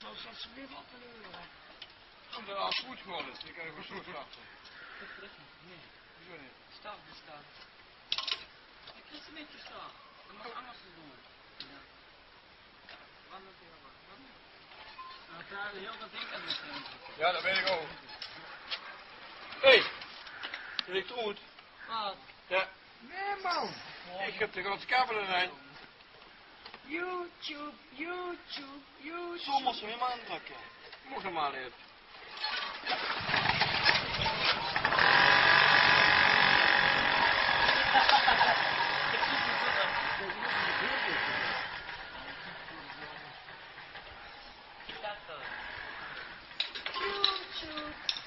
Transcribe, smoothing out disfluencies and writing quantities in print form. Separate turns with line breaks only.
Zo zat ze weer wat te leuren.
Komt er al goed geworden, die kan je voor zo wachten.
Nee.
Hoezo niet?
Stap bestaan. Ik krijg een beetje stap. Dat mag anders doen. Ja. Wanneer weer wat? Nou, daar heel dat ding aan het
Ja, dat weet ik ook. Hé, is ik goed?
Wat?
Ja,
Nee man.
ik heb de grote kabel erin.
YouTube, YouTube, YouTube.
Zo moest je hem aandrukken. Mocht hem maar even.
YouTube.